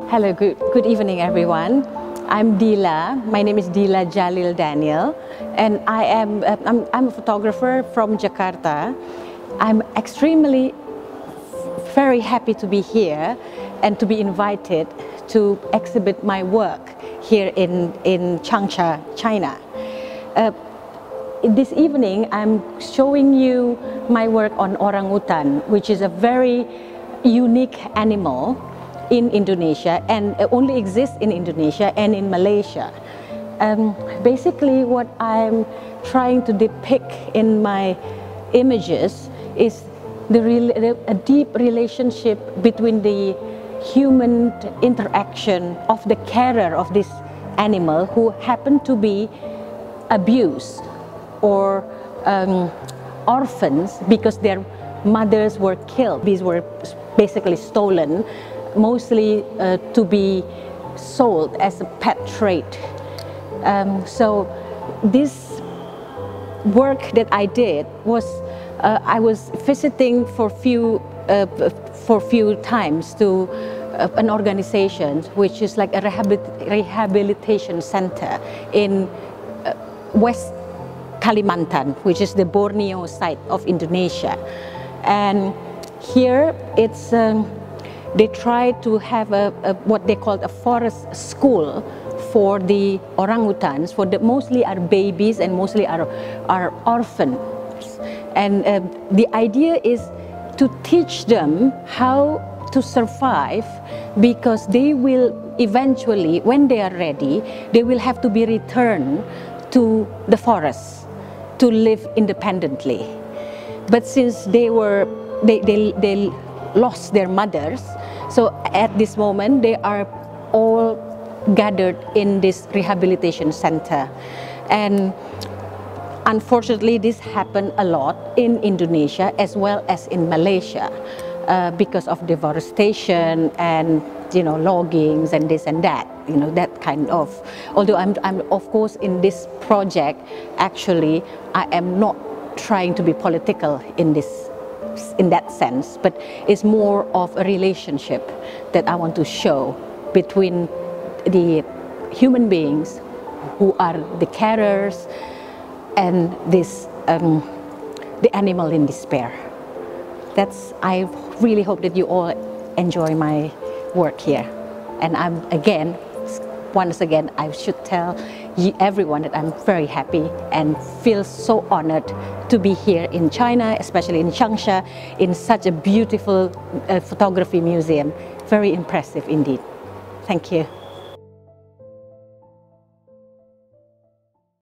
Hello, good evening, everyone. I'm Dilla. My name is Dilla Djalil-Daniel, and I'm a photographer from Jakarta. I'm extremely very happy to be here and to be invited to exhibit my work here in Changsha, China. This evening, I'm showing you my work on Orang Utan, which is a very unique animal in Indonesia and only exists in Indonesia and in Malaysia. Basically, what I'm trying to depict in my images is a deep relationship between the human interaction of the carer of this animal who happened to be abused or orphans because their mothers were killed. These were basically stolen, mostly to be sold as a pet trade. So this work that I did was I was visiting for few times to an organization which is like a rehabilitation center in West Kalimantan, which is the Borneo side of Indonesia. And here it's they try to have what they call a forest school for the orangutans, mostly are babies and mostly are orphans. And the idea is to teach them how to survive, because they will eventually, when they are ready, they will have to be returned to the forest to live independently. But since they lost their mothers, so at this moment they are all gathered in this rehabilitation center. And unfortunately, this happened a lot in Indonesia as well as in Malaysia because of deforestation and loggings and this and that, that kind of. Although I'm of course in this project, actually I am not trying to be political in that sense, but it's more of a relationship that I want to show between the human beings who are the carers and this the animal in despair. I really hope that you all enjoy my work here. And once again, I should tell everyone that I'm very happy and feel so honored to be here in China, especially in Changsha, in such a beautiful photography museum. Very impressive indeed. Thank you.